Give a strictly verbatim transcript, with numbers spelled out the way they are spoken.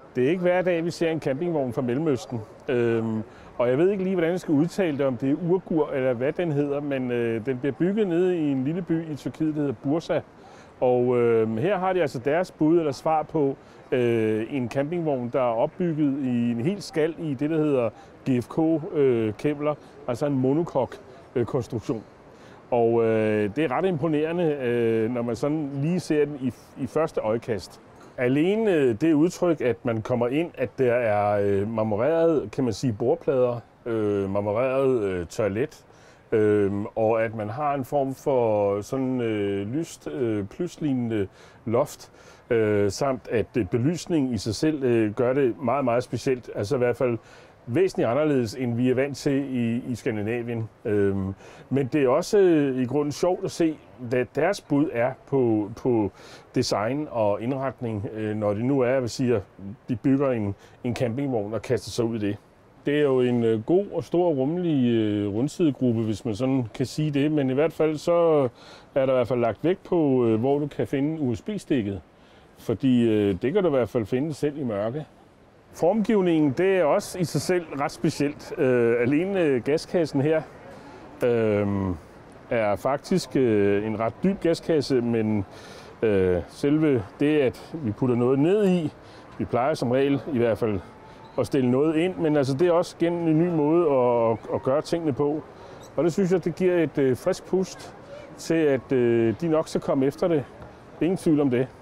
Det er ikke hver dag, vi ser en campingvogn fra Mellemøsten. Øhm, og jeg ved ikke lige, hvordan jeg skal udtale det, om det er Urgur eller hvad den hedder, men øh, den bliver bygget nede i en lille by i Tyrkiet, der hedder Bursa. Og øh, her har de altså deres bud eller svar på øh, en campingvogn, der er opbygget i en helt skal i det, der hedder G F K-kæmler, øh, altså en monokok-konstruktion. Og øh, det er ret imponerende, øh, når man sådan lige ser den i, i første øjekast. Alene øh, det udtryk, at man kommer ind, at der er øh, marmoreret, kan man sige, bordplader, øh, marmoreret øh, toilet, øh, og at man har en form for sådan øh, lyst, øh, plyslignende loft, øh, samt at øh, belysning i sig selv øh, gør det meget, meget specielt. Altså i hvert fald væsentligt anderledes, end vi er vant til i, i Skandinavien. Øhm, men det er også øh, i grunden sjovt at se, hvad deres bud er på, på design og indretning, øh, når det nu er, jeg vil sige, at de bygger en, en campingvogn og kaster sig ud i det. Det er jo en øh, god og stor rummelig øh, rundsidegruppe, hvis man sådan kan sige det, men i hvert fald så er der i hvert fald lagt vægt på, øh, hvor du kan finde U S B-stikket, fordi øh, det kan du i hvert fald finde selv i mørke. Formgivningen, det er også i sig selv ret specielt. Øh, alene gaskassen her øh, er faktisk øh, en ret dyb gaskasse, men øh, selve det, at vi putter noget ned i, vi plejer som regel i hvert fald at stille noget ind, men altså det er også igen en ny måde at, at gøre tingene på. Og det synes jeg, det giver et øh, frisk pust til, at øh, de nok skal komme efter det. Ingen tvivl om det.